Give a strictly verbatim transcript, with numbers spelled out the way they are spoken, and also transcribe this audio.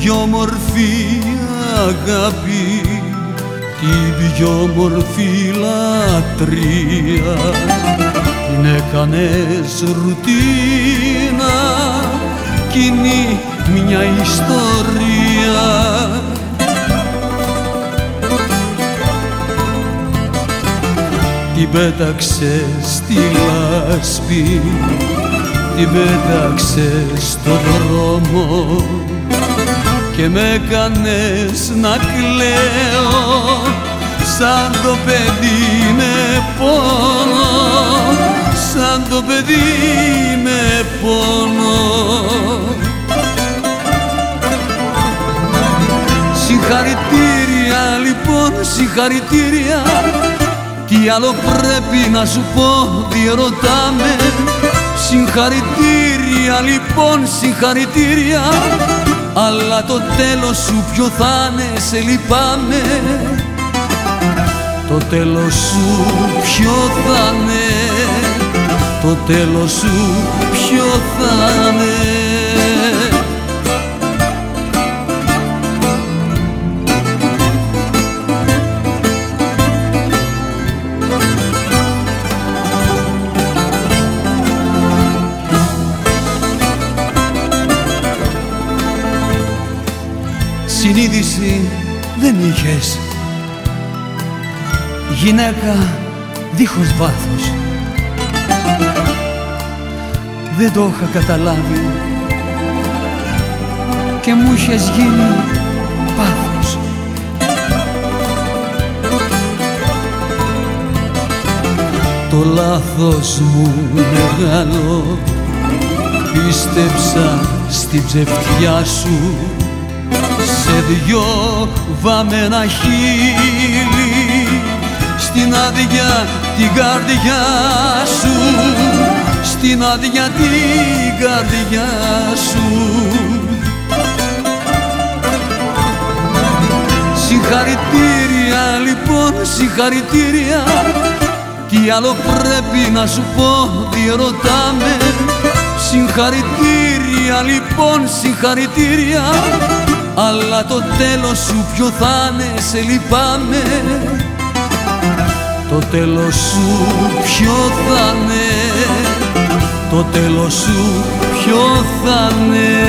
πιο μορφή αγάπη, την πιο μορφή λατρεία την έκανες ρουτίνα κι είναι μια ιστορία. Την πέταξες στη λάσπη, την πέταξες στο δρόμο και με έκανες να κλαίω σαν το παιδί με πόνο, σαν το παιδί με πόνο. Συγχαρητήρια λοιπόν, συγχαρητήρια, τι άλλο πρέπει να σου πω, διερωτά με. Συγχαρητήρια λοιπόν, συγχαρητήρια, αλλά το τέλος σου ποιο θα είναι, σε λυπάμαι. Το τέλος σου ποιο θα είναι, το τέλος σου ποιο θα είναι. Συνείδηση δεν είχες, γυναίκα δίχως βάθος. Δεν το είχα καταλάβει και μου είχες γίνει πάθος. Το λάθος μου μεγάλο, πίστεψα στην ψευτιά σου, σε δυο βαμμένα χείλη, στην άδεια την καρδιά σου, στην άδεια την καρδιά σου. Συγχαρητήρια λοιπόν, συγχαρητήρια, τι άλλο πρέπει να σου πω, διερωτά με. Συγχαρητήρια λοιπόν, συγχαρητήρια, αλλά το τέλος σου ποιο θα είναι, σε λυπάμαι. Το τέλος σου ποιο θα είναι, το τέλος σου ποιο θα είναι.